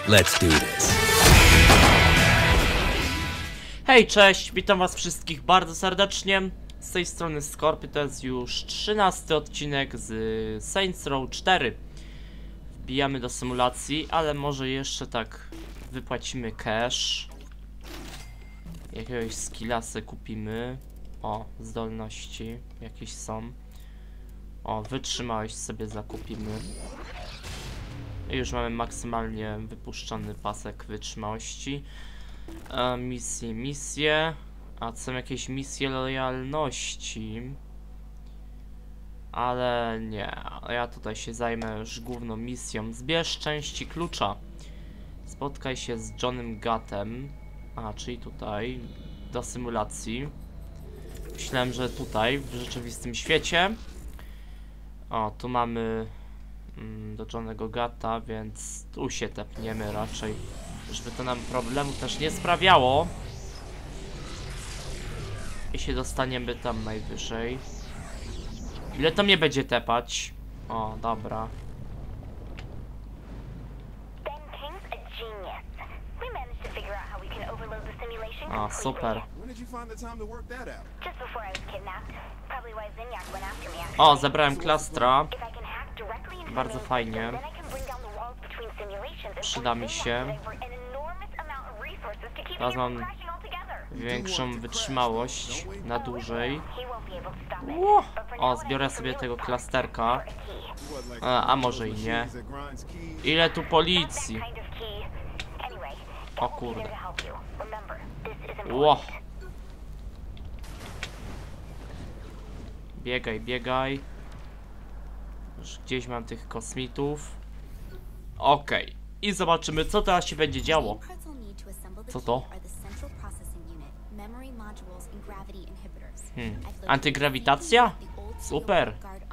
Let's do this. Hej, cześć, witam was wszystkich bardzo serdecznie. Z tej strony Skorpy, to jest już 13 odcinek z Saints Row 4. Wbijamy do symulacji, ale może jeszcze tak wypłacimy cash. Jakiegoś skilla se kupimy. O, zdolności jakieś są. O, wytrzymałość sobie zakupimy. I już mamy maksymalnie wypuszczony pasek wytrzymałości. Misje. A są jakieś misje lojalności. Ale nie, ja tutaj się zajmę już główną misją. Zbierz części klucza. Spotkaj się z Johnem Guttem. A, czyli tutaj, do symulacji. Myślałem, że tutaj, w rzeczywistym świecie. O, tu mamy do Johnego Gutta, więc tu się tepniemy raczej. Żeby to nam problemów też nie sprawiało. I się dostaniemy tam najwyżej. Ile to mnie będzie tepać? O, dobra. O, super. O, zebrałem klastra. Bardzo fajnie. Przyda mi się. Teraz mam większą wytrzymałość na dłużej. O, zbiorę sobie tego klasterka. A może i nie. Ile tu policji? O kurde. Ło. Biegaj, biegaj. Już gdzieś mam tych kosmitów. Okej. I zobaczymy, co teraz się będzie działo. Co to? Antygrawitacja? Super.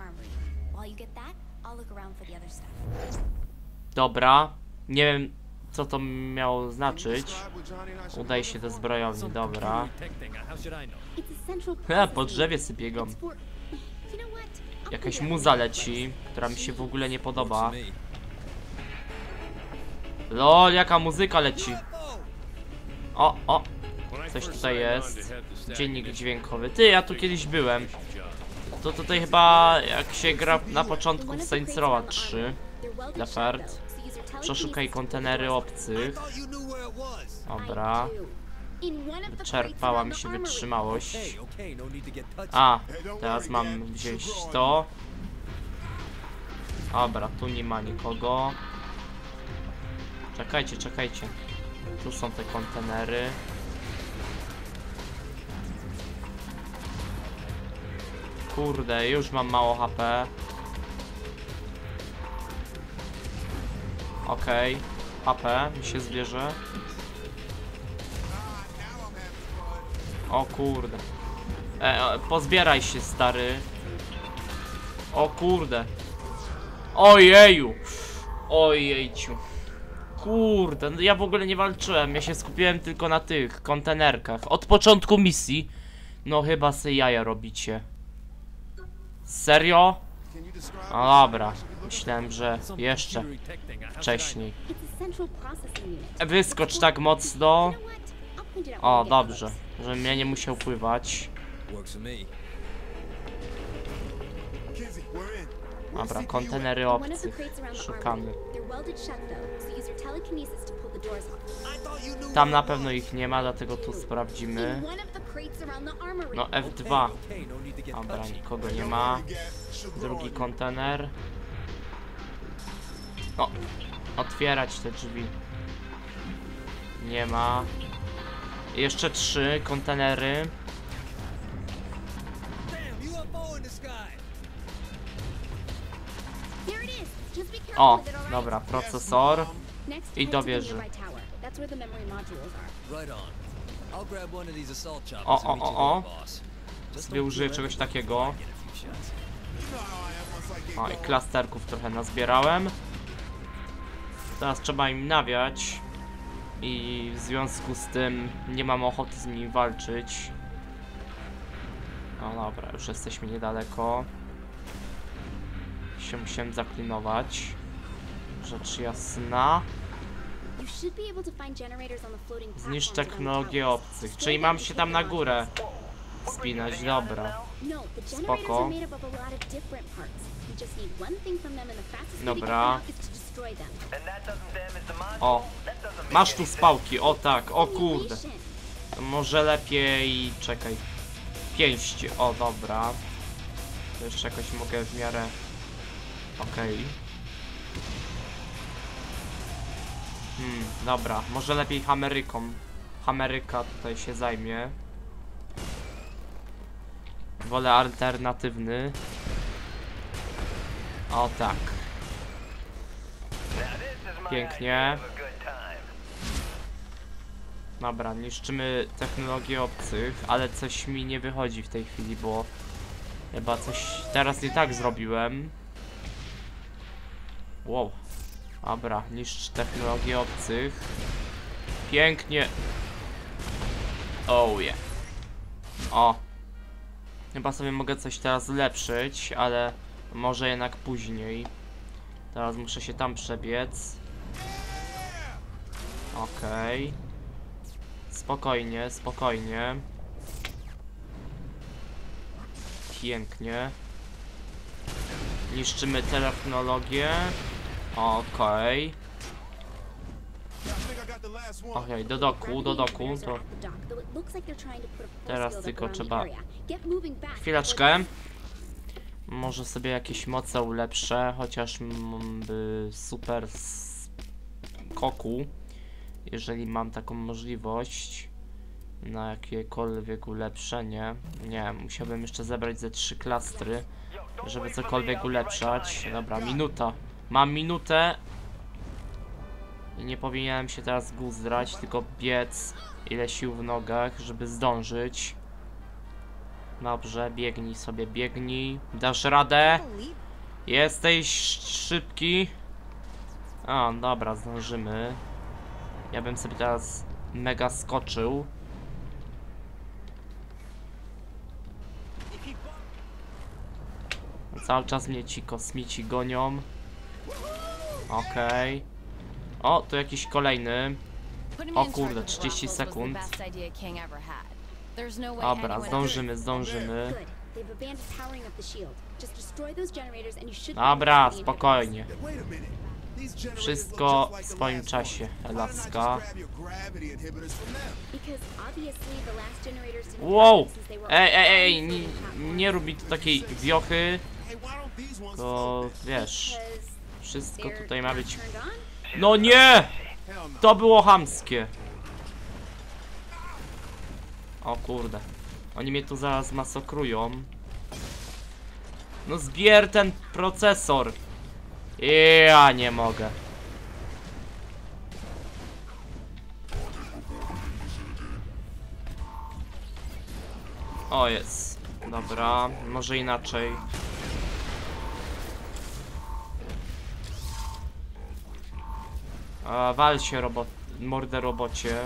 Dobra. Nie wiem, co to miało znaczyć. Udaj się do zbrojowni, dobra. Po drzewie sobie biegam. Jakaś muza leci, która mi się w ogóle nie podoba. Lol, jaka muzyka leci. O, coś tutaj jest. Dziennik dźwiękowy. Ty, ja tu kiedyś byłem. To tutaj chyba jak się gra na początku w Saints Row 3. Lefert. Przeszukaj kontenery obcych. Dobra. Wyczerpała mi się wytrzymałość. A, teraz mam wziąć to. Dobra, tu nie ma nikogo. Czekajcie, czekajcie. Tu są te kontenery. Kurde, już mam mało HP. Okej, HP mi się zbierze. O kurde. Pozbieraj się, stary. O kurde. Ojeju. Ojejciu. Kurde, no ja w ogóle nie walczyłem. Ja się skupiłem tylko na tych kontenerkach. Od początku misji. No chyba se jaja robicie. Serio? No dobra. Myślałem, że jeszcze wcześniej. Wyskocz tak mocno. O, dobrze. Żebym mnie nie musiał pływać. Dobra, kontenery obcych. Szukamy. Tam na pewno ich nie ma, dlatego tu sprawdzimy. No, F2. Dobra, nikogo nie ma. Drugi kontener. O, otwierać te drzwi. Nie ma. Jeszcze 3 kontenery. O, dobra, procesor. I do wieży. O. Sobie użyję czegoś takiego. O, i klasterków trochę nazbierałem. Teraz trzeba im nawiać. I w związku z tym nie mam ochoty z nimi walczyć. No dobra, już jesteśmy niedaleko. Się musiałem zaklinować. Rzecz jasna. Zniszcz technologię obcych. Czyli mam się tam na górę wspinać, dobra. Spoko. Dobra. O, masz tu spałki, o tak, o kurde. To może lepiej, czekaj. Pięści, o dobra. To jeszcze jakoś mogę w miarę... Okej. Dobra, może lepiej hameryką. Hameryka tutaj się zajmie. Wolę alternatywny. O tak. Pięknie. Dobra, niszczymy technologię obcych, ale coś mi nie wychodzi w tej chwili, bo chyba coś teraz nie tak zrobiłem. Wow. Dobra, niszcz technologię obcych. Pięknie. Oh yeah. O. Chyba sobie mogę coś teraz ulepszyć, ale może jednak później. Teraz muszę się tam przebiec. Okej. Spokojnie, spokojnie. Pięknie. Niszczymy technologię. Okej. Okej, do doku. To teraz tylko trzeba... Chwileczkę. Może sobie jakieś moce ulepszę, chociaż super skoku. Jeżeli mam taką możliwość na jakiekolwiek ulepszenie. Nie, musiałbym jeszcze zebrać ze 3 klastry, żeby cokolwiek ulepszać. Dobra, minuta. Mam minutę i nie powinienem się teraz guzdrać, tylko biec ile sił w nogach, żeby zdążyć. Dobrze, biegnij sobie, biegnij. Dasz radę? Jesteś szybki? O, dobra, zdążymy. Ja bym sobie teraz mega skoczył. Cały czas mnie ci kosmici gonią. Okej. O, tu jakiś kolejny. O kurde, 30 sekund. Dobra, zdążymy. Dobra, spokojnie. Wszystko w swoim czasie, laska. Wow! Ej, nie rób mi tu takiej wiochy. To wiesz, wszystko tutaj ma być... No nie! To było chamskie. O kurde. Oni mnie tu zaraz masakrują. No zbier ten procesor. Ja nie mogę. O jest. Dobra, może inaczej. Wal się mordę robocie.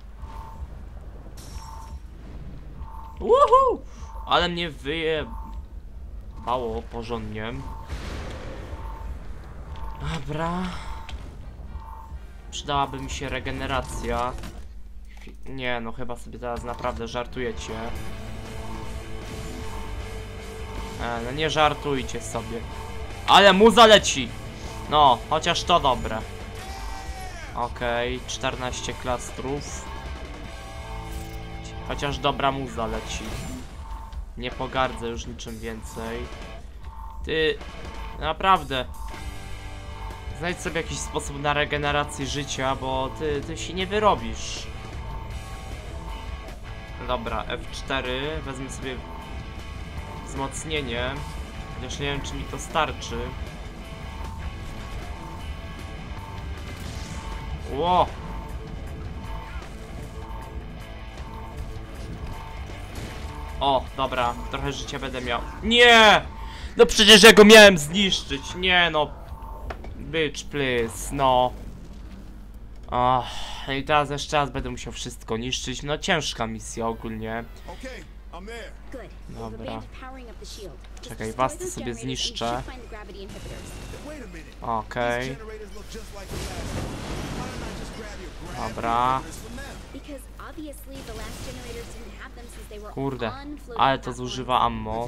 Woohoo! Ale mnie wyjebało porządnie. Dobra. Przydałaby mi się regeneracja. Nie, no chyba sobie teraz naprawdę żartujecie. No nie żartujcie sobie. Ale muza leci. No, chociaż to dobre. Okej, 14 klastrów. Chociaż dobra muza leci. Nie pogardzę już niczym więcej. Ty, naprawdę. Znajdź sobie jakiś sposób na regenerację życia, bo ty się nie wyrobisz. Dobra, F4. Wezmę sobie wzmocnienie. Chociaż nie wiem, czy mi to starczy. Ło! O, dobra, trochę życia będę miał. Nie! No przecież ja go miałem zniszczyć. Nie no. Bitch, please, no. I teraz jeszcze raz będę musiał wszystko niszczyć. No ciężka misja ogólnie. Dobra. Czekaj, was to sobie zniszczę. Okej. Dobra. Kurde, ale to zużywa ammo.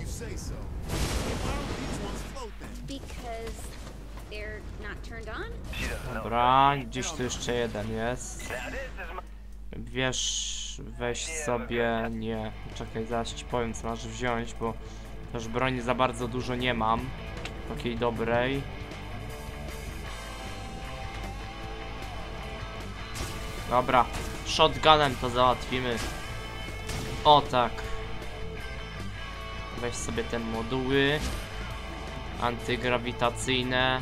Dobra, gdzieś tu jeszcze jeden jest. Wiesz, weź sobie... Nie, czekaj, zaraz ci powiem, co masz wziąć, bo też broni za bardzo dużo nie mam. Takiej dobrej. Dobra, shotgunem to załatwimy. O tak. Weź sobie te moduły antygrawitacyjne.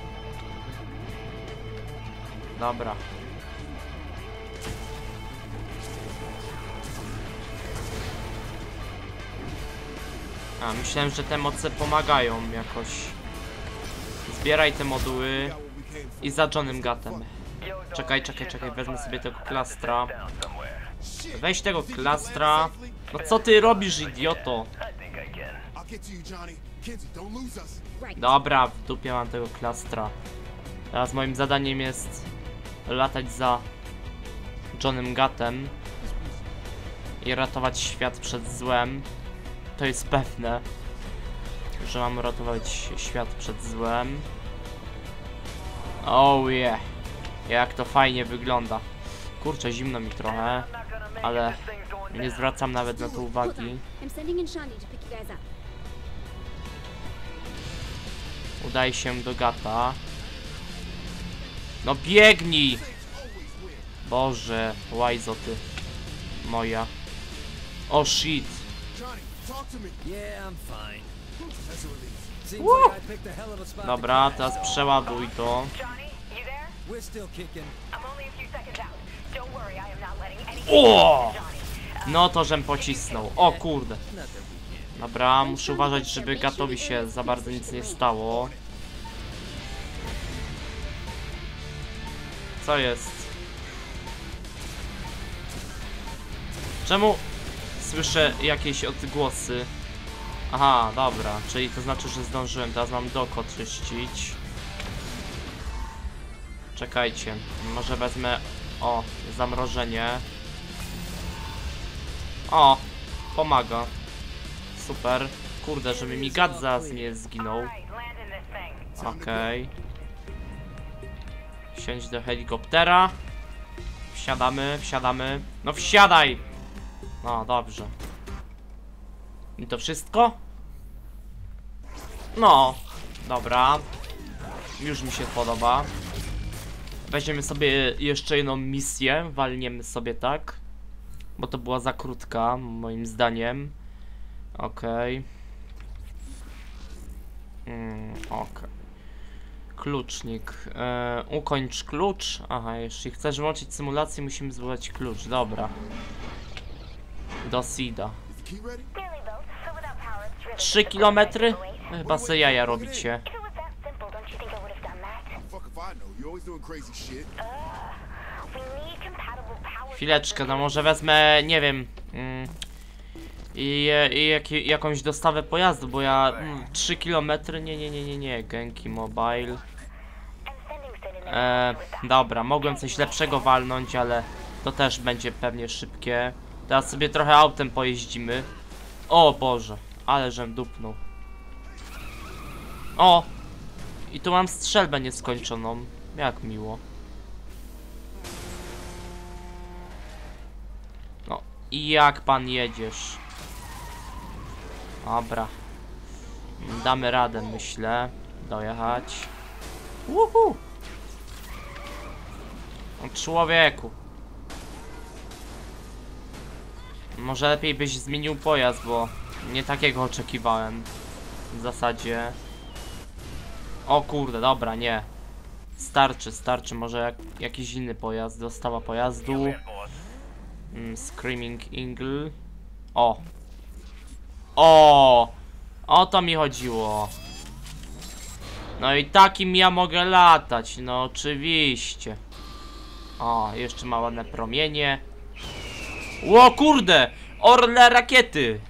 Dobra. A, myślałem, że te moce pomagają jakoś. Zbieraj te moduły i za Johnem Gatem. Czekaj, wezmę sobie tego klastra. Weź tego klastra. No co ty robisz, idioto? Dobra, w dupie mam tego klastra. Teraz moim zadaniem jest latać za Johnem Gatem i ratować świat przed złem. To jest pewne, że mam ratować świat przed złem. Oh yeah. Jak to fajnie wygląda. Kurczę, zimno mi trochę, ale nie zwracam nawet na to uwagi. Udaj się do Gata. No biegnij! Boże, łajzo ty moja. O shit. Dobra, teraz przeładuj to. O! No to żem pocisnął. O kurde. Dobra, muszę uważać, żeby Gatowi się za bardzo nic nie stało. Co jest? Czemu słyszę jakieś odgłosy? Aha, dobra, czyli to znaczy, że zdążyłem. Teraz mam doko czyścić. Czekajcie, może wezmę... O, zamrożenie. O, pomaga. Super. Kurde, żeby mi gad zaraz nie zginął. Okej. Wsiądź do helikoptera. Wsiadamy. No wsiadaj! No, dobrze. I to wszystko? No, dobra. Już mi się podoba. Weźmiemy sobie jeszcze jedną misję. Walniemy sobie tak. Bo to była za krótka, moim zdaniem. Okej. Okej. Klucznik. Ukończ klucz. Aha, jeśli chcesz włączyć symulację, musimy zdobyć klucz. Dobra. Do Sida. 3 kilometry? Chyba se jaja robicie. Chwileczkę, no może wezmę, nie wiem, jakąś dostawę pojazdu, bo ja 3 kilometry, nie, Genki Mobile. Dobra, mogłem coś lepszego walnąć, ale to też będzie pewnie szybkie. Teraz sobie trochę autem pojeździmy. O Boże, ale żem dupnął. O! I tu mam strzelbę nieskończoną. Jak miło. No, i jak pan jedziesz? Dobra. Damy radę, myślę. Dojechać. Uhu! No, człowieku. Może lepiej byś zmienił pojazd, bo nie takiego oczekiwałem. W zasadzie. O kurde, dobra, nie. Starczy, może jakiś inny pojazd, dostawa pojazdu. Screaming Eagle. O to mi chodziło. No i takim ja mogę latać, no oczywiście. O, jeszcze ma ładne promienie. Ło kurde, orle rakiety.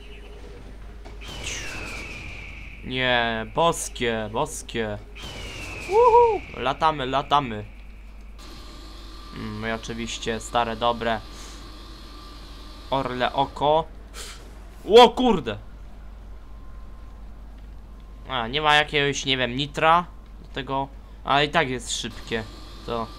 Nie, boskie. Latamy. I oczywiście stare, dobre orle oko. O kurde! A, nie ma jakiegoś, nie wiem, nitra do tego, ale i tak jest szybkie. To...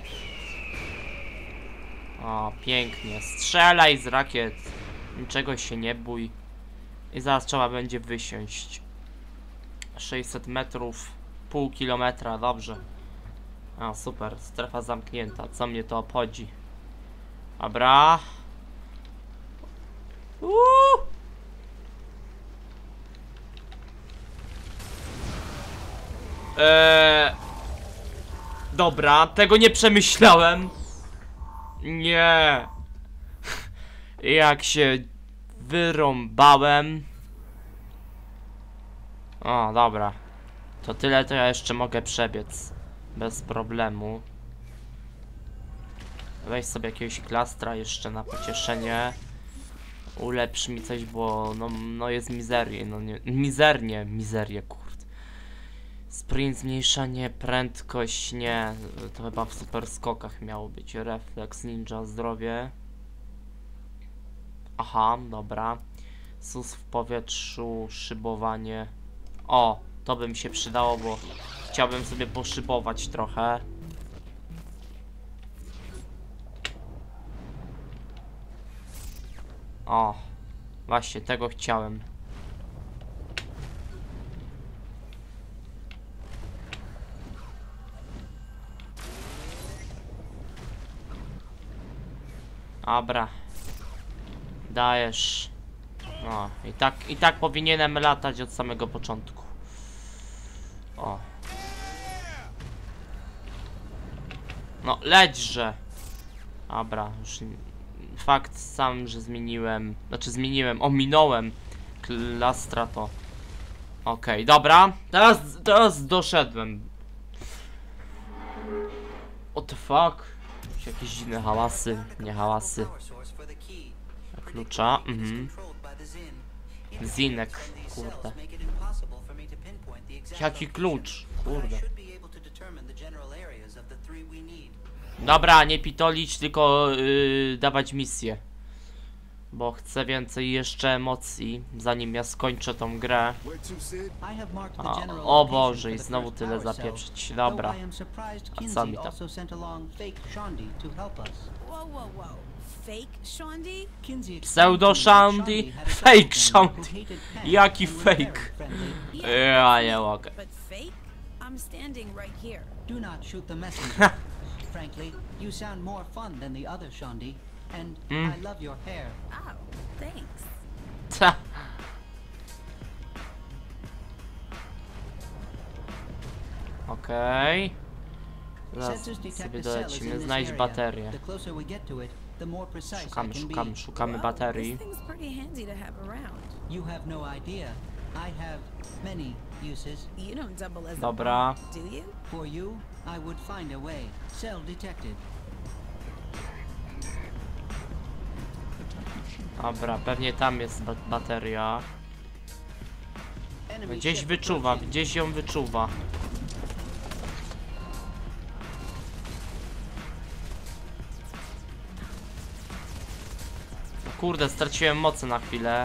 O, pięknie. Strzelaj z rakiet. Niczego się nie bój. I zaraz trzeba będzie wysiąść. 600 metrów, pół kilometra, dobrze. A, super, strefa zamknięta, co mnie to obchodzi. Dobra. Dobra, tego nie przemyślałem. Nie. Jak się wyrąbałem. O, dobra. To tyle, to ja jeszcze mogę przebiec. Bez problemu. Weź sobie jakiegoś klastra jeszcze na pocieszenie. Ulepsz mi coś, bo no jest mizerię, no nie, mizerię, kurde. Sprint, zmniejszenie, prędkość, nie. To chyba w super skokach miało być. Refleks, ninja, zdrowie. Aha, dobra. Sus w powietrzu, szybowanie. O, to by mi się przydało, bo chciałbym sobie poszybować trochę. O, właśnie tego chciałem. Dobra. Dajesz. No, i tak powinienem latać od samego początku. O. No, lećże. Dobra, już fakt sam, że zmieniłem. Znaczy ominąłem klastra to. Okej, dobra. Teraz doszedłem. What the fuck? Jakieś dziwne hałasy, nie hałasy. Klucza, Zinek, kurde. Jaki klucz? Kurde. Dobra, nie pitolić, tylko dawać misję. Bo chcę więcej jeszcze emocji, zanim ja skończę tą grę. O Boże, i znowu tyle zapieprzyć. Dobra. A co mi tam? Pseudo Shandy? Fake Shandy? Jaki fake? Ja nie mogę. Frankly, you sound more fun than the other Shandy, and I love your hair. Oh, thanks. Ta. Okej. Zaraz sobie dolecimy. Znajdź baterię. Szukamy baterii. This thing's pretty handy to have around. You have no idea. I have many uses. You don't double as a Dobra. bomb, do you? For you, I would find a way. Cell detected. Dobra, pewnie tam jest bateria. Enemy Gdzieś ship wyczuwa, approaching. gdzieś ją wyczuwa. Kurde, straciłem mocy na chwilę.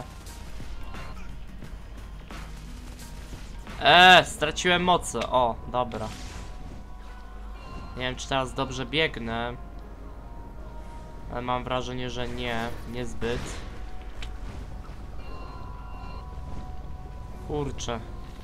Straciłem mocy. O, dobra. Nie wiem, czy teraz dobrze biegnę. Ale mam wrażenie, że nie. Niezbyt. Kurczę.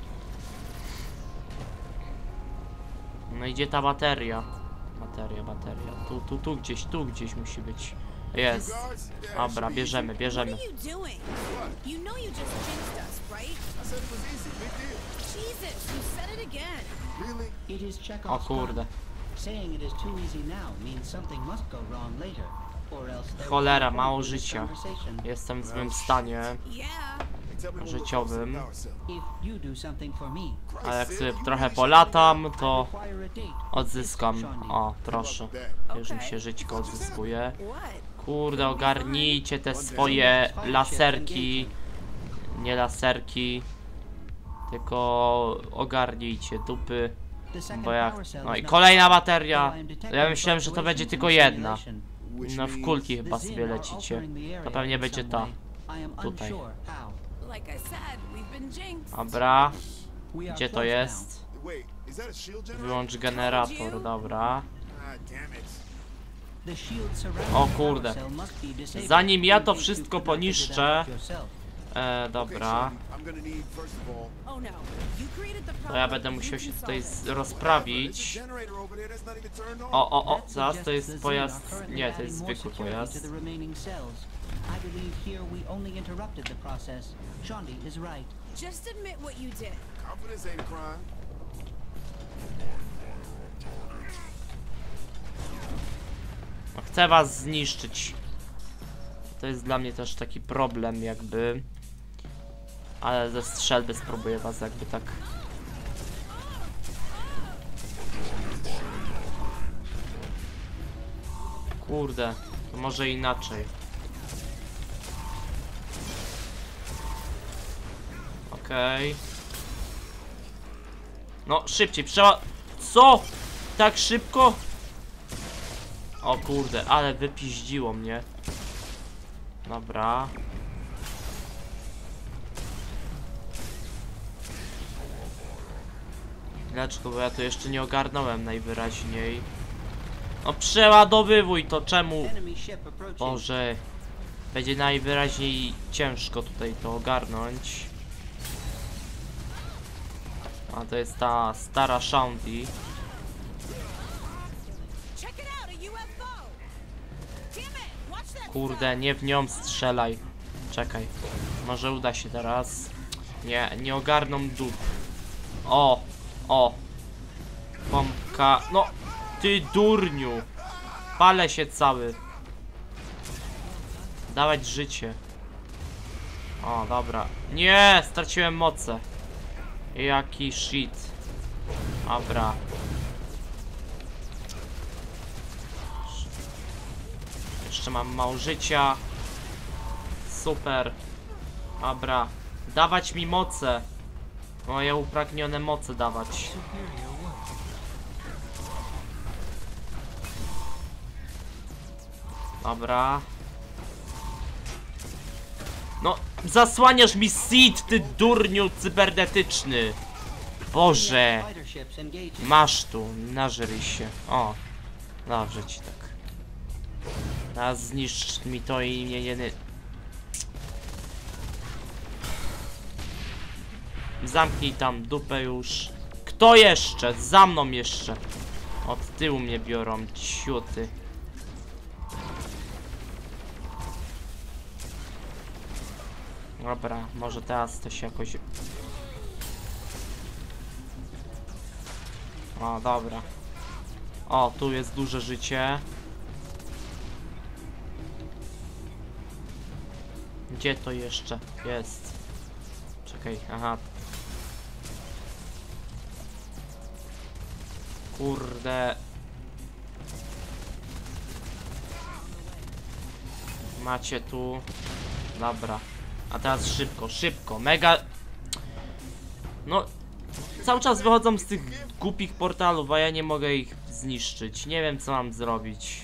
No idzie ta bateria. Bateria. Tu gdzieś musi być. Jest. Dobra, bierzemy. What are you doing? You know you just jinxed us, right? I said it was easy, big deal. Jesus, you said it again. Really? It is O Chekhov's kurde. gun. Saying it is too easy now means something must go wrong later, or else there Cholera, will be mało this życia. conversation. Jestem w złym stanie Yeah. Hey, tell me when we're życiowym. close to ourselves. If you do something for me, A jak Christ, sobie Sid, you trochę really polatam, I to require a date with odzyskam. this Shandy. O, proszę. Już mi się żyćko odzyskuje. What? Kurde, ogarnijcie te swoje laserki. Nie laserki. Tylko ogarnijcie dupy. The second Bo jak... power cell No is i not kolejna though bateria. I am Ja detecting myślałem, że to będzie fluctuations tylko in jedna. simulation. Which No w means kulki The chyba Zin sobie are lecicie. altering the area To pewnie in będzie some ta. way. I am Tutaj. unsure how. Like I said, we've been jinxed. Dobra. We are Gdzie to close jest? wait, is that a shield generator? Wyłącz generator, dobra. Ah, damn it. now. The shield surrounding O the kurde. power cell must be disabled Zanim ja in to case you wszystko could not figure that poniszczę. out yourself. Okay, Dobra. Shorty, I'm gonna need, first of all, Oh no. You created the To problem. ja będę you musiał can się solve tutaj it. there's a rozprawić. generator over there that's not even turned on. O, That zaraz to suggests the jest Zin pojazd. are currently Nie, to jest adding more zwykły security to pojazd. the remaining cells. I believe here we only interrupted the process. Shondi is right. Just admit what you did. Confidence ain't a crime. No, chcę was zniszczyć. To jest dla mnie też taki problem jakby. Ale ze strzelby spróbuję was jakby tak. Kurde, to może inaczej. Okej. No, szybciej, Co? Tak szybko? O kurde, ale wypiździło mnie. Dobra. Dlaczego? Bo ja to jeszcze nie ogarnąłem najwyraźniej. No przeładowywuj to, czemu? Enemy ship approaching. Boże. Będzie najwyraźniej ciężko tutaj to ogarnąć. A to jest ta stara Shandy. Check it out, a UFO. Damn it! Watch that. Kurde, nie w nią strzelaj. Czekaj. Może uda się teraz. Nie ogarną dup. O. Pompka. No, ty durniu. Palę się cały. Dawać życie. O, dobra. Nie, straciłem moce. Jaki shit. Dobra. Jeszcze mam mało życia. Super. Dobra. Dawać mi moce. Moje upragnione moce dawać. Superior work. Dobra. No, zasłaniasz mi seed, ty durniu cybernetyczny. Boże. Fighter ships engaging. Masz tu, nażryj się. O. Dobrze ci tak. Teraz zniszcz mi to i nie. Zamknij tam dupę już. Kto jeszcze? Za mną jeszcze. Od tyłu mnie biorą, ciuty. Dobra, może teraz to się jakoś... O, dobra. O, tu jest duże życie. Gdzie to jeszcze jest? Czekaj, aha. Kurde. Macie tu. Dobra. A teraz szybko, mega. No, cały czas wychodzą z tych głupich portalów, a ja nie mogę ich zniszczyć. Nie wiem, co mam zrobić.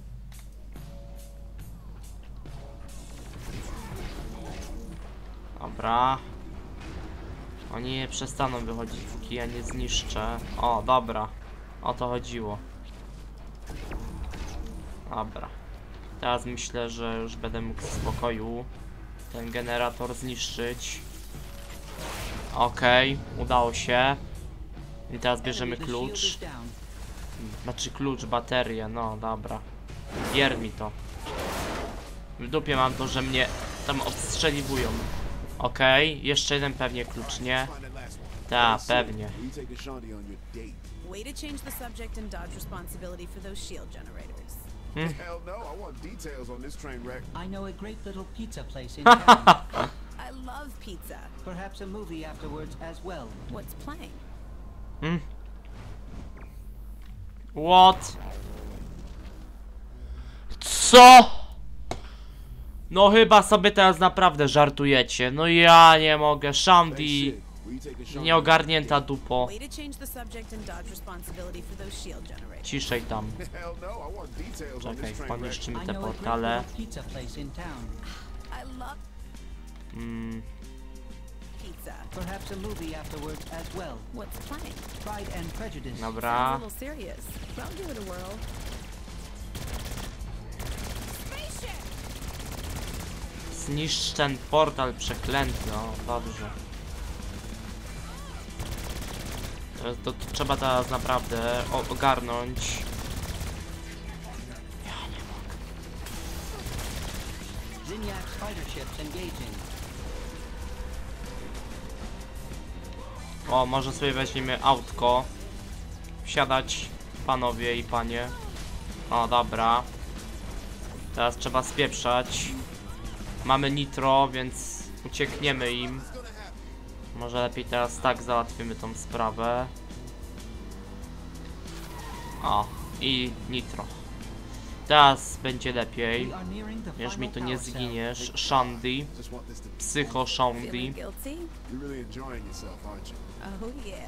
Dobra. Oni nie przestaną wychodzić, póki ja nie zniszczę. O, dobra. O to chodziło. Dobra. Teraz myślę, że już będę mógł w spokoju ten generator zniszczyć. Okej, udało się. I teraz bierzemy Enemy, the shield klucz. is down. Znaczy klucz, baterię, no dobra. Bier mi to. W dupie mam to, że mnie tam odstrzeliwują. Okej, jeszcze jeden pewnie klucz, nie? Find that last one. Ta, Say, pewnie. will you take the Shandy on your date? Way to change the subject and dodge responsibility for those shield generators. Hell no, I want details on this train wreck. I know a great little pizza place in town. I love pizza. Perhaps a movie afterwards as well. What's playing? What? Co? No chyba sobie teraz naprawdę żartujecie. No ja nie mogę. Shandy. Hey, shit. Where you taking Shawnee? Nieogarnięta dupo. Way to change the subject and dodge responsibility for those shield generators. Ciszej tam. Hell no, I want details on Czekaj, this train wreck. poniszczymy I te know a great portale. little pizza place in town. I love pizza. Perhaps a movie afterwards as well. What's playing? Pride and Prejudice. Sounds Dobra. a little serious. But I'll give it a whirl. Spaceship! Zniszcz ten portal przeklęty. O, dobrze. To trzeba teraz naprawdę ogarnąć. Zinyak fighter ships engaging. O, może sobie weźmiemy autko. Wsiadać, panowie i panie. O, dobra. Teraz trzeba spieprzać. Mamy nitro, więc uciekniemy im. Może lepiej teraz tak załatwimy tą sprawę. O, i nitro. Teraz będzie lepiej. We are nearing the Już mi final tu nie power cell. zginiesz. Shandy. Just want this to Psycho Shandy. Feeling guilty? You're really enjoying yourself, aren't you? Oh yeah.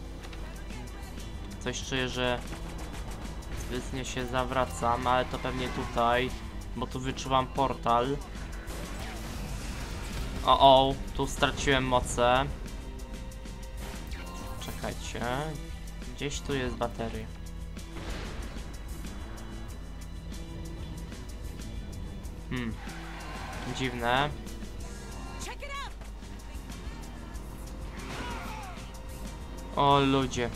Coś czuję, że zbytnio się zawracam, ale to pewnie tutaj, bo tu wyczuwam portal. O, tu straciłem moce. Czekajcie. Gdzieś tu jest bateria. Dziwne. Check it out! O ludzie.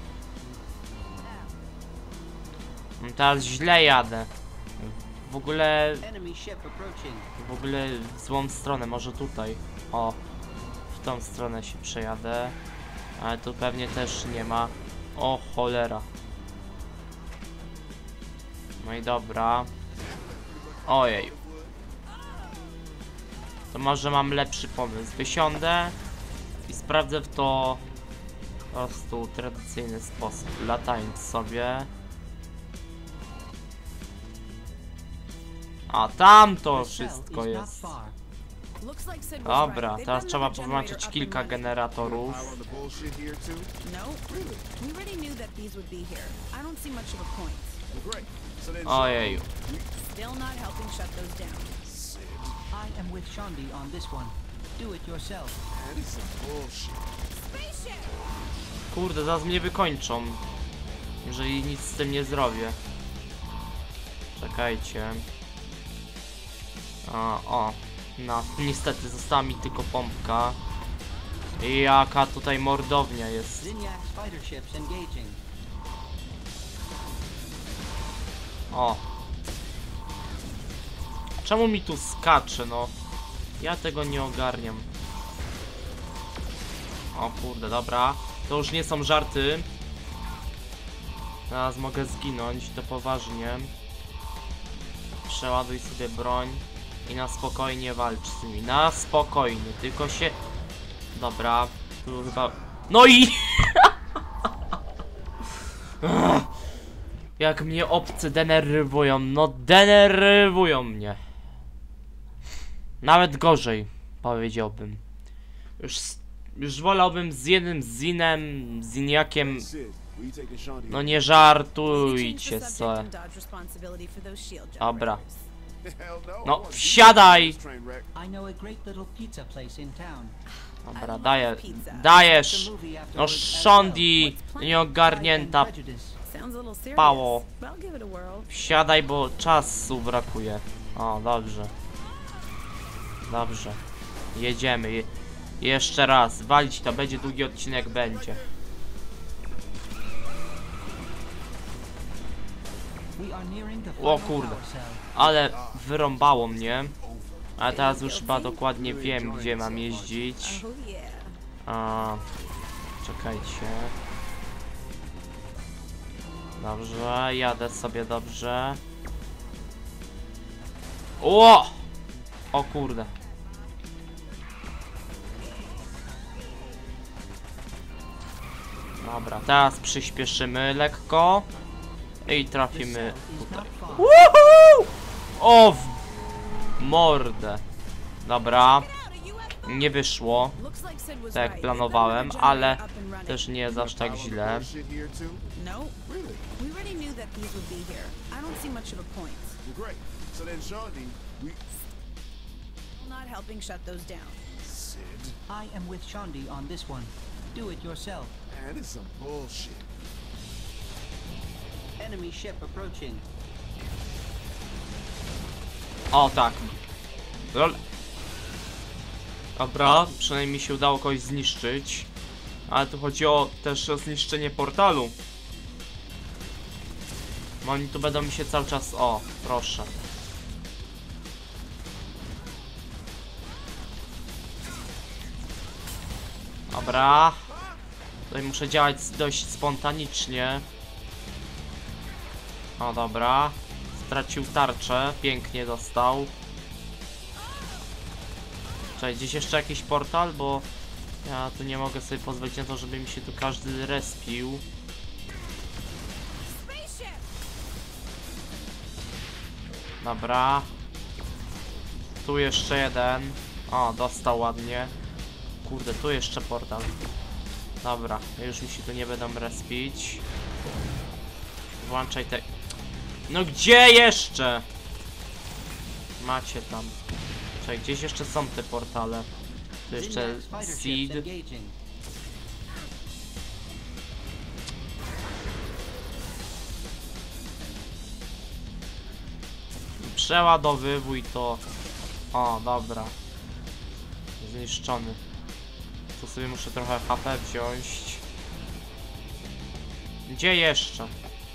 Teraz źle jadę. W ogóle Enemy ship approaching. w złą stronę, może tutaj. O, w tą stronę się przejadę. Ale tu pewnie też nie ma. O cholera. No i dobra. Ojej. To może mam lepszy pomysł. Wysiądę i sprawdzę w to po prostu tradycyjny sposób. Latając sobie. A tam to The cell wszystko is not jest. far. Looks like Sid was Dobra, right. They've teraz got trzeba another połączyć generator up kilka and running. generatorów. Power on the bullshit here too? No, we already knew that these would be here. I don't see much of a point. Well, great. So then, Ojeju. Still not helping shut those down. I am with Shandy on this one. Do it yourself. man, it's some bullshit. Spaceship! Kurde, zaraz mnie wykończą. Jeżeli nic z tym nie zrobię. Czekajcie. O. No, niestety została mi tylko pompka. I jaka tutaj mordownia jest. Zinyak's fighter ships engaging. O. Czemu mi tu skacze, no? Ja tego nie ogarniam. O kurde, dobra. To już nie są żarty. Teraz mogę zginąć, to poważnie. Przeładuj sobie broń i na spokojnie walcz z nimi. Na spokojnie, tylko się... Dobra, tu chyba... No i... Jak mnie obcy denerwują, no denerwują mnie. Nawet gorzej, powiedziałbym. Już wolałbym z jednym Zinem, Ziniakiem. Sid, where you taking Shawnee? No nie Way to change żartujcie the subject se. and dodge responsibility for those shield Dobra. generators. Hell no, I No, want wsiadaj! details on this train wreck. I know a great little pizza place in town. Dobra, dajesz. The movie No afterwards as Shandy, well. nieogarnięta. Pride and Prejudice. Sounds a little serious. Pało. But I'll give it a whirl. Wsiadaj, bo czasu brakuje. O, dobrze. Dobrze. Jedziemy. Jeszcze raz. Walić to, będzie długi odcinek, będzie. We are nearing the O final kurde. power cell. Ale wyrąbało mnie. Ale teraz już chyba dokładnie wiem, gdzie mam jeździć. Oh yeah. A, czekajcie. Dobrze, jadę sobie dobrze. O! O kurde. Dobra, teraz przyspieszymy lekko. I The trafimy cell is tutaj. not far. Woohoo! O w mordę. Dobra. nie wyszło, Looks like Sid was tak jak right. planowałem, They've got ale the generator up and running. też nie jest aż tak Power źle. bullshit here too? No, Really? we already knew that these would be here. I don't see much of a point. Well, great. So then, Shawnee, we... Not helping shut those down. Sid. I am with Shondi on this one. Do it yourself. Man, this is some bullshit. Enemy ship approaching. O tak. Lol. Dobra, przynajmniej mi się udało kogoś zniszczyć. Ale tu chodzi też o zniszczenie portalu. Bo oni tu będą mi się cały czas... O, proszę. Dobra. Tutaj muszę działać dość spontanicznie. O, dobra. Stracił tarczę. Pięknie dostał. Czekaj, gdzieś jeszcze jakiś portal, bo ja tu nie mogę sobie pozwolić na to, żeby mi się tu każdy respił. Dobra. Tu jeszcze jeden. O, dostał ładnie. Kurde, tu jeszcze portal. Dobra, już mi się tu nie będą respić. Włączaj te... No gdzie jeszcze? Macie tam. Czekaj, gdzieś jeszcze są te portale. Tu jeszcze Zinjax fighter ships Seed. engaging. Przeładowywuj to. O, dobra. Zniszczony. Tu sobie muszę trochę HP wziąć. Gdzie jeszcze?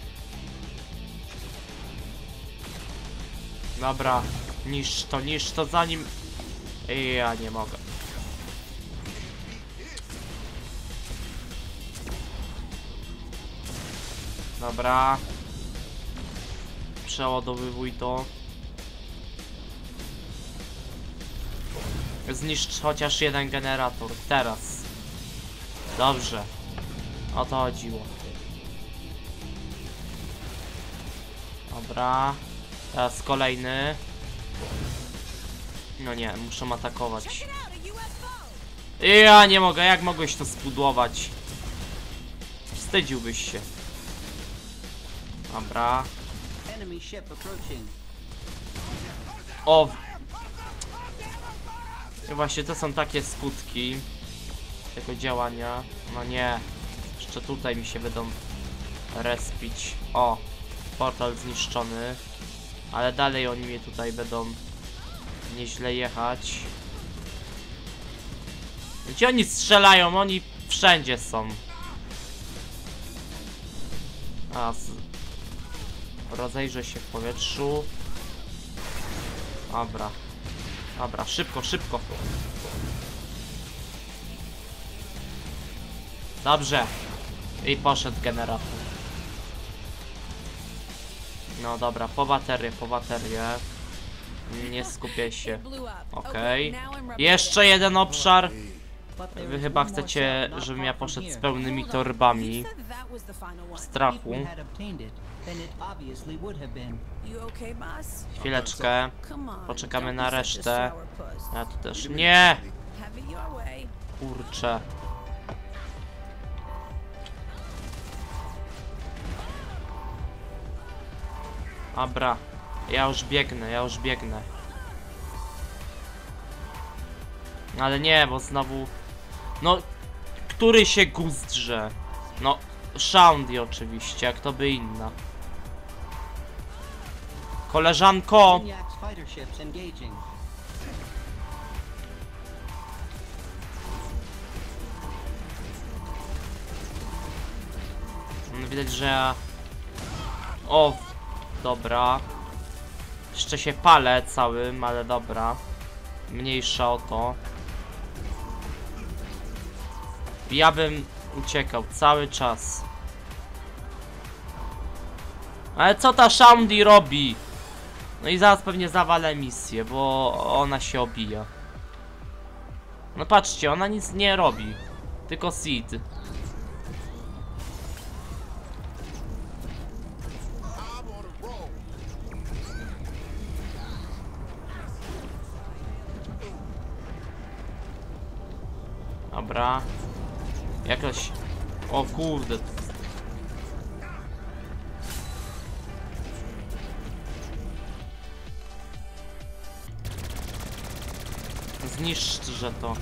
Dobra. Niszcz to zanim... Ja nie mogę. Dobra. Przeładowywuj to. Zniszcz chociaż jeden generator. Teraz. Dobrze. O to chodziło. Dobra. Teraz kolejny. No nie, muszę atakować. Ja nie mogę, jak mogłeś to zbudować? Wstydziłbyś się. Dobra. Enemy ship approaching. O! I właśnie to są takie skutki tego działania. No nie. Jeszcze tutaj mi się będą respić. O! Portal zniszczony. Ale dalej oni mnie tutaj będą nieźle jechać. Gdzie oni strzelają? Oni wszędzie są. Rozejrzę się w powietrzu. Dobra. Dobra, szybko, szybko. Dobrze. I poszedł generator. No dobra, po baterię, po baterię. Nie skupiaj się. Okej. Jeszcze jeden obszar. But there Wy is chyba one more chcecie, cell not żebym far ja from poszedł z here. pełnymi torbami You said that was the final one. If strachu. we had obtained it, then it obviously would have been. You okay, boss? Chwileczkę. Come on. Poczekamy don't na be such a resztę. sourpuss. Ja tu też nie! Have it your way. Kurczę. Dobra. Ja już biegnę, ja już biegnę. Ale nie, bo znowu... No, który się guzdrze? No, Shondi oczywiście, jak to by inna. Koleżanko! Zinjax fighter ships engaging. Widać, że ja... O! Dobra. Jeszcze się palę całym, ale dobra. Mniejsza o to. Ja bym uciekał cały czas. Ale co ta Shondi robi? No i zaraz pewnie zawalę misję, bo ona się obija. No patrzcie, ona nic nie robi. Tylko Seed. I'm on a roll. Dobra. Jakoś... O kurde. Zniszczę to.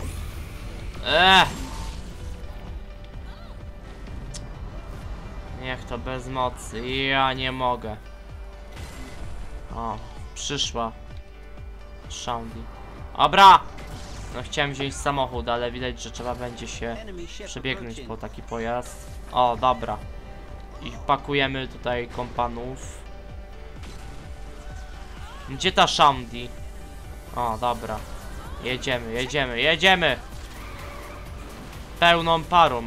Niech to bez mocy. Ja nie mogę. O, przyszła. Shandy. Dobra! No chciałem wziąć samochód, ale widać, że trzeba będzie się przebiegnąć po taki pojazd. O, dobra. I pakujemy tutaj kompanów. Gdzie ta Shandy? O, dobra. Jedziemy, jedziemy, jedziemy! Pełną parą.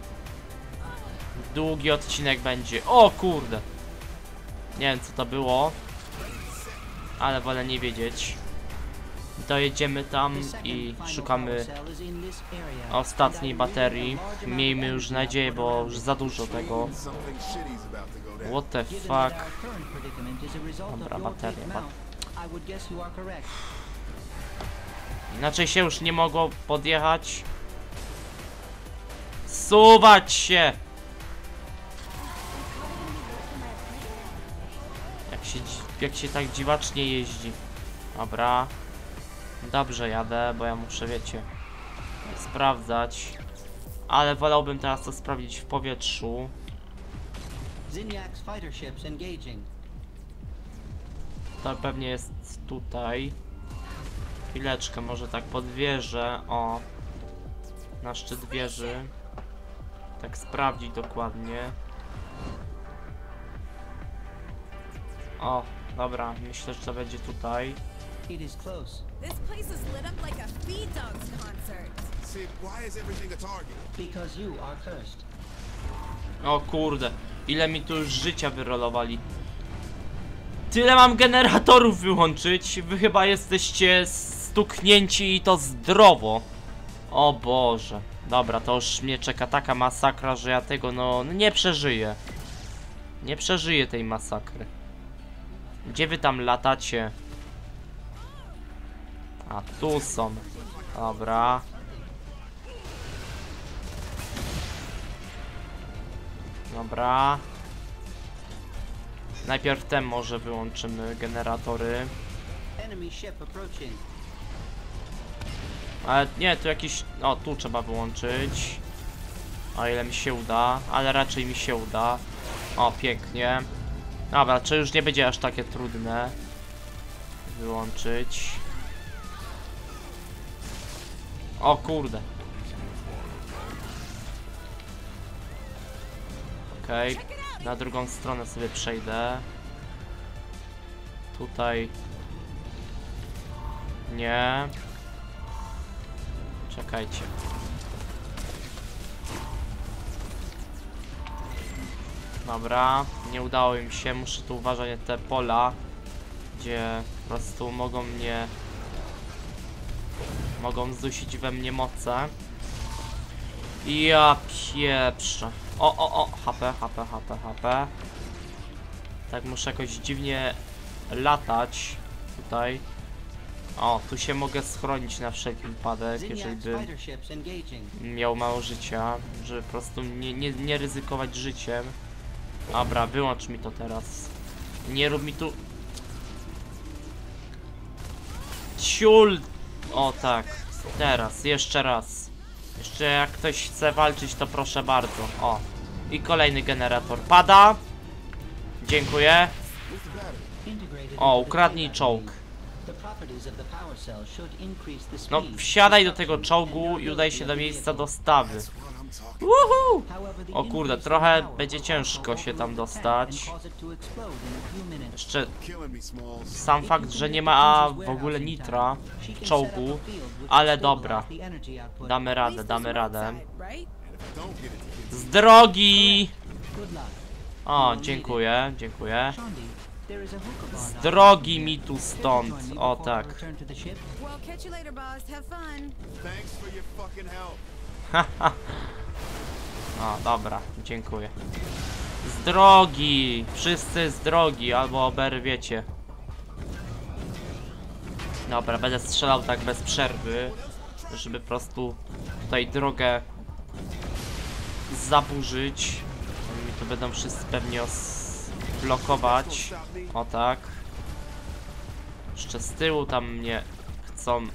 Długi odcinek będzie. O kurde! Nie wiem co to było, ale wolę nie wiedzieć. Dojedziemy tam i szukamy ostatniej baterii. Miejmy już nadzieję, bo już za dużo tego. Something shitty's about to go down. What the Given that fuck? our current predicament is a result of Dobra, your bateria, big mouth, I would guess you are correct. Inaczej się już nie mogło podjechać. Suwać się! Jak się tak dziwacznie jeździ. Dobra. Dobrze jadę, bo ja muszę, wiecie, sprawdzać. Ale wolałbym teraz to sprawdzić w powietrzu. Zinyax's fighter ships engaging. To pewnie jest tutaj. Chwileczkę, może tak pod wieżę. O. Na szczyt wieży. Tak sprawdzić dokładnie. O, dobra, myślę, że to będzie tutaj. It is close. This place is lit up like a Feed Dogs concert. Sid, why is everything a target? Because you are cursed. O kurde, ile mi tu już życia wyrolowali. Tyle mam generatorów wyłączyć. Wy chyba jesteście stuknięci i to zdrowo. O Boże. Dobra, to już mnie czeka taka masakra, że ja tego no nie przeżyję. Nie przeżyję tej masakry. Gdzie wy tam latacie? A tu są. Dobra. Dobra. Najpierw ten może wyłączymy generatory. Enemy ship approaching. Ale nie, tu jakiś... O, tu trzeba wyłączyć. O ile mi się uda, ale raczej mi się uda. O, pięknie. Dobra, czy już nie będzie aż takie trudne wyłączyć. O kurde. Okej, na drugą stronę sobie przejdę. Tutaj. Nie. Czekajcie. Dobra, nie udało mi się, muszę tu uważać na te pola, gdzie po prostu mogą zdusić we mnie moce. I ja pieprzę. O, HP. Tak muszę jakoś dziwnie latać tutaj. O, tu się mogę schronić na wszelki wypadek, jeżeli Zinyax's bym fighter ships engaging. miał mało życia, żeby po prostu nie ryzykować życiem. Dobra, wyłącz mi to teraz. Nie rób mi tu... Ciul! O tak, teraz, jeszcze raz. Jeszcze jak ktoś chce walczyć, to proszę bardzo. O, i kolejny generator pada. Dziękuję. Integrated O, into the ukradnij payload czołg. beam. The properties of the power cell should increase the No, speed, wsiadaj do destruction, tego czołgu and i udaj się do durability miejsca of the dostawy. That's what I'm talking. Woohoo! vehicle. However, the O kurde, increase in trochę power będzie will ciężko also się tam overload the tank dostać. and cause it to explode in a few minutes. Jeszcze Killing me, Smalls. sam fakt, że nie ma w ogóle nitra czołgu, ale dobra. Damy At radę, least damy this radę. roadside, right? And if I don't get it to kids, Z drogi! Good luck. O, dziękuję, dziękuję. Shandy, there is a hookah bar Z down drogi mi tu there. stąd. Join me O before I tak. return to the ship. Well, catch you later, boss. Have fun. thanks for your fucking help. O, dobra, dziękuję. Z drogi! Wszyscy z drogi, albo oberwiecie. Dobra, będę strzelał tak bez przerwy. żeby po prostu tutaj drogę zaburzyć. Oni to będą wszyscy pewnie blokować. O tak. Jeszcze z tyłu tam mnie chcą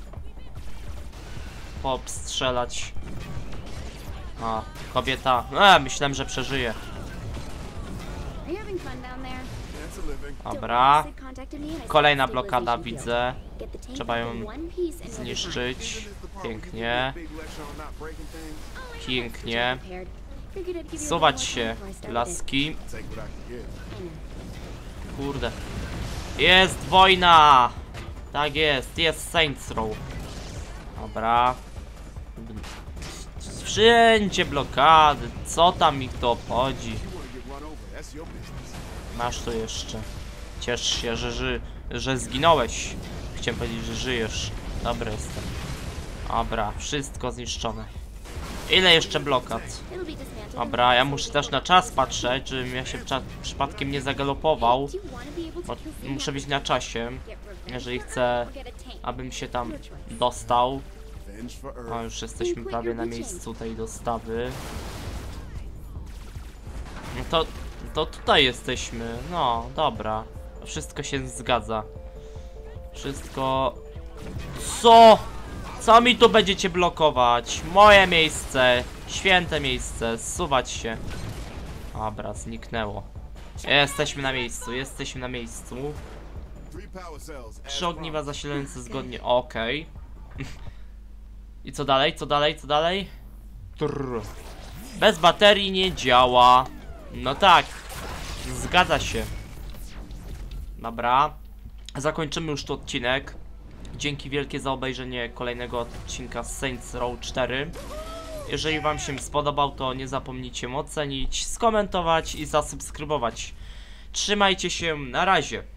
poobstrzelać. A, kobieta. Myślałem, że przeżyje. Are you having fun down there? That's a living. Dobra. Sid contacted me and I said Kolejna the blokada stabilization widzę. field. Get the tank Trzeba ją back in one piece and we'll be fine. zniszczyć. Isn't this the part where you Pięknie. give me a big lecture on not breaking things? Oh, I know. Pięknie. Prepared. Figured I'd give you a little Suwać more się, time before I started it. laski. I'll take what I can get. I know. Kurde. Jest wojna! Tak jest, jest Saints Row. Dobra. Wszędzie blokady. Co tam ich to obchodzi? You wanna get run over, that's your business. Masz tu jeszcze. Ciesz się, że zginąłeś. Chciałem powiedzieć, że żyjesz. Dobry jestem. Dobra, wszystko zniszczone. Ile jeszcze blokad? It'll be dismantled Dobra, ja muszę też na czas patrzeć, żebym ja się przypadkiem nie zagalopował. Do you wanna be able to Bo kill Sid muszę być na czasie, Get revenge jeżeli for chcę, her or get a tank? abym się tam Your choice. dostał. Revenge for Earth. O, już jesteśmy prawie na miejscu tej dostawy. No to tutaj jesteśmy. No, dobra. Wszystko się zgadza. Wszystko... Co? Co mi tu będziecie blokować? Moje miejsce. Święte miejsce. Zsuwać się. Dobra, zniknęło. Jesteśmy na miejscu, jesteśmy na miejscu. 3 power cells. as 3 ogniwa promised. zasilające zgodnie. Okej. I co dalej? Co dalej? Co dalej? Trrr. Bez baterii nie działa. No tak. Zgadza się. Dobra. Zakończymy już tu odcinek. Dzięki wielkie za obejrzenie kolejnego odcinka z Saints Row 4. Jeżeli wam się spodobał, to nie zapomnijcie ocenić, skomentować i zasubskrybować. Trzymajcie się, na razie.